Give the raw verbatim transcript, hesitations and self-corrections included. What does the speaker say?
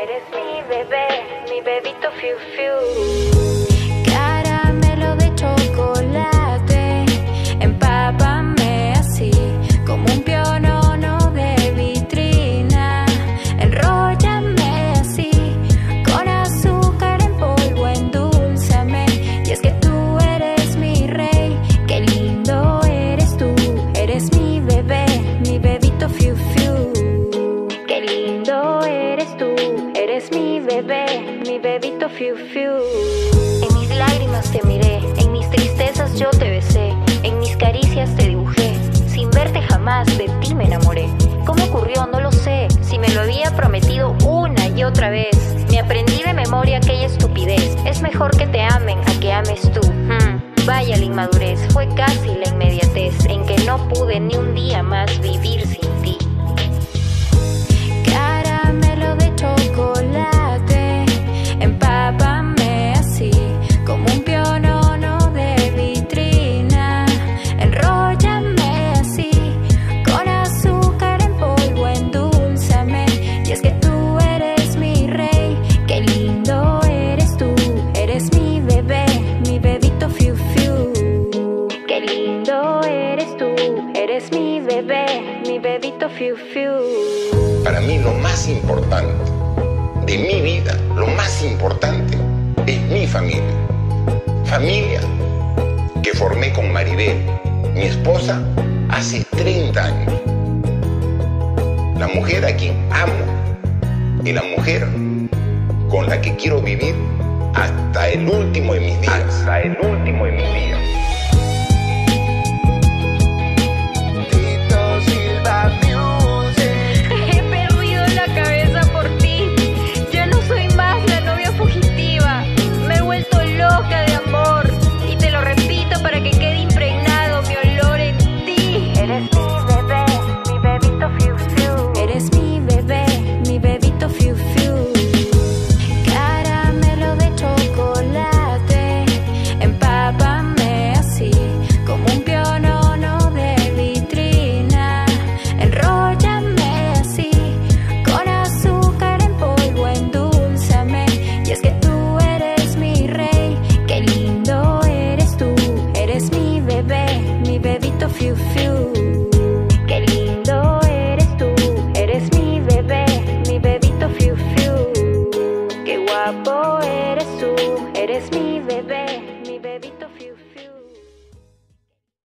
Eres mi bebé, mi bebito fiu fiu. Caramelo de chocolate, empápame así, como un pionono de vitrina. Enróllame así, con azúcar en polvo, endulzame. Y es que tú eres mi rey, qué lindo eres tú. Eres mi bebé, mi bebito fiu fiu. Qué lindo eres tú, eres mi bebé, mi bebito fiu fiu. En mis lágrimas te miré, en mis tristezas yo te besé, en mis caricias te dibujé. Sin verte jamás de ti me enamoré. ¿Cómo ocurrió? No lo sé. Si me lo había prometido una y otra vez. Me aprendí de memoria aquella estupidez. Es mejor que te amen a que ames tú. Hmm. Vaya la inmadurez, fue casi la inmediatez en que no pude ni un día más vivir sin ti. Caramelo de chocolate, empápame así, como un pionono de vitrina. Enróllame así, con azúcar en polvo, endulzame. Y es que tú eres mi rey, qué lindo eres tú. Eres mi bebé, mi bebito fiu fiu. Qué lindo eres tú, eres mi bebé, mi bebito fiu fiu. Para mí lo más importante de mi vida, lo más importante es mi familia. Familia que formé con Maribel, mi esposa, hace treinta años. La mujer a quien amo y la mujer con la que quiero vivir hasta el último de mis días. Hasta el último de mis días.